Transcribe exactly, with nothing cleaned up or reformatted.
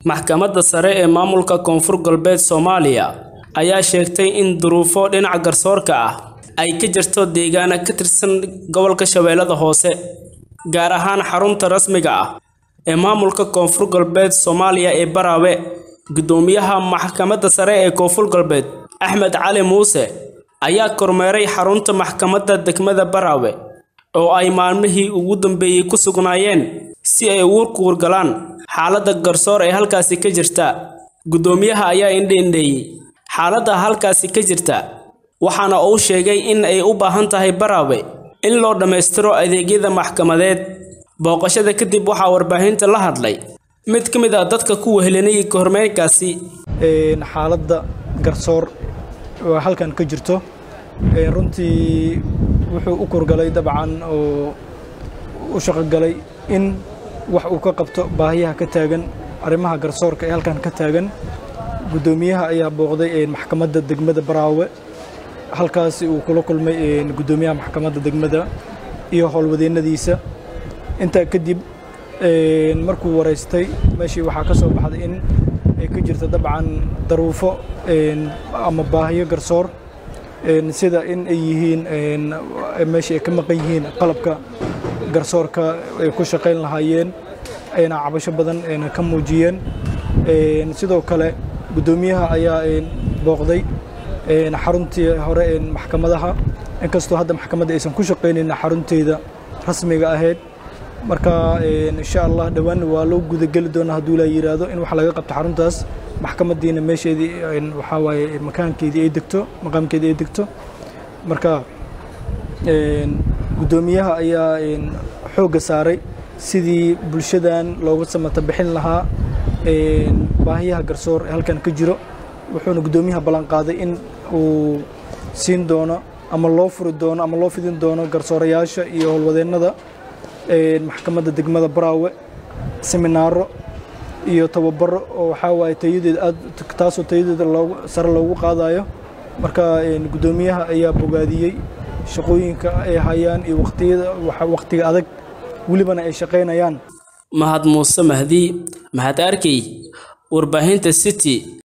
Maxkamadda sare ee maamulka Koonfur Galbeed Soomaaliya ayaa sheegtay in duruufo dhinaca garsoorka ah ay ka jirto deegaano ka tirsan gobolka Shabeellada Hoose, gaar ahaan xarunta rasmiga ah ee maamulka Koonfur Galbeed Soomaaliya ee Barawe. Gudoomiyaha Maxkamadda sare ee Koonfur Galbeed, Axmed Cali Muuse, ayaa kormeeray xarunta maxkamadda degmada Barawe oo ay maalmihii ugu dambeeyay ku sugnaayeen si ay ugu wargalaan xaaladda garsoor ee halkaasi ka jirta. Gudoomiyaha ayaa indheeyay xaaladda halkaasi ka jirta, waxaana uu sheegay in ay u baahan tahay Barawe in loo dhameystiro adeegyada maxkamadeed. Booqashada kadib waxaa warbaahinta la hadlay mid ka mid ah dadka ku wehelinayay kormeerkaasi. Xaaladda garsoor oo halkan ka jirto runtii wuxuu u kurgalay dabcan oo u shaqo galay in wax uu ka qabto baahiyaha ka taagan arrimaha garsoorka ee halkan ka taagan. Gudoomiyaha ayaa booqday maxkamadda degmada Barawe, halkaasi uu kula kulmay gudoomiyaha maxkamadda degmada iyo howlwadeennadiisa. Intaa kadib markuu wareystay meeshii waxaa ka soo baxday in ay ka jirto dabcan daruufo ama baahiyo garsoor, sida in ay yihiin meeshii ay ka maqan yihiin qalabka garsoorka ay ku shaqayn lahaayeen, ayna cabasho badan ka muujiyeen. Sidoo kale gudoomiyaha ayaa booqday xaruntii hore ee maxkamadaha, inkastoo hadda maxkamadda aysan ku shaqaynin xarunteeda rasmiga ahayd. Marka insha Allah dhawaan waa loo gudageli doonaa hadduu la yiraahdo in wax laga qabto xaruntaas maxkamadiina meesheedii waxa waaye makaankeedii ay degto maqaamkeedii ay degto. Marka gudoomiyaha ayaa xoogga saaray sidii bulshadan looga samata bixin lahaa baahiyaha garsoor ee halkan ka jiro. Wuxuuna gudoomiyaha ballan qaaday in uu siin doono ama loo furi doono ama loo fidin doono garsoorayaasha iyo howlwadeennada maxkamadda degmada Barawe seminaaro iyo tababaro oo waxa waaye tayadeed aad taasoo tayadeeda loogu sare loogu qaadayo. Marka gudoomiyaha ayaa bogaadiyay shaqooyinka ay hayaan iyo waqtiyada waxa waqtiga adag walibana ay shaqeynayaan. Mahad Muuse Mahdi, Mahad Arkay, warbaahinta City.